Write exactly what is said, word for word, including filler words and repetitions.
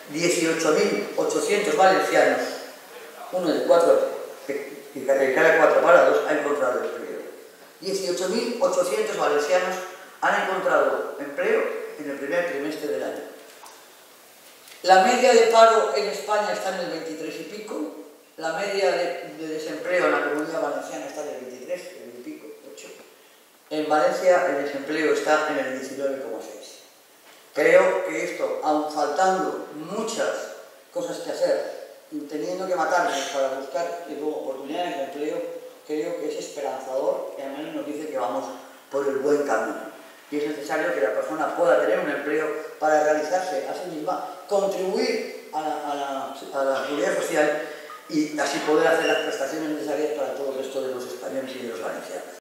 dieciocho mil ochocientos valencianos, uno de cuatro, y cada cuatro parados ha encontrado empleo. dieciocho mil ochocientos valencianos han encontrado empleo en el primer trimestre del año. La media de paro en España está en el veintitrés y pico, la media de, de desempleo en la Comunidad Valenciana está en el veintitrés, el y pico, ocho. En Valencia el desempleo está en el diecinueve coma seis. Creo que esto, aun faltando muchas cosas que hacer y teniendo que matarnos para buscar oportunidades de empleo, creo que es esperanzador y al menos nos dice que vamos por el buen camino. Y es necesario que la persona pueda tener un empleo para realizarse a sí misma, contribuir a la, a la, a la seguridad social y así poder hacer las prestaciones necesarias para todo el resto de los españoles y de los valencianos.